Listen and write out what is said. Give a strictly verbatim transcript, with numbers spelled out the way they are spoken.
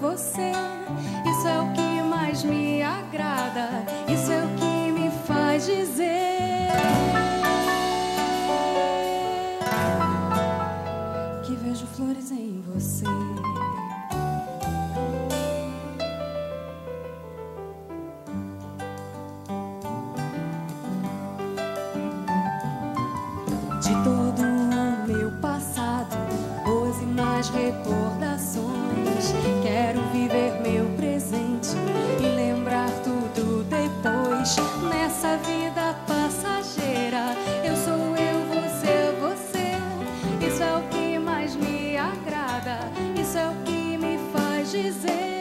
você. Isso é o que mais me agrada, isso é o que me faz dizer que vejo flores em você. De todo o meu passado, boas e más recordações, quero viver meu presente e lembrar tudo depois. Nessa vida passageira, eu sou eu, você é você. Isso é o que mais me agrada, isso é o que me faz dizer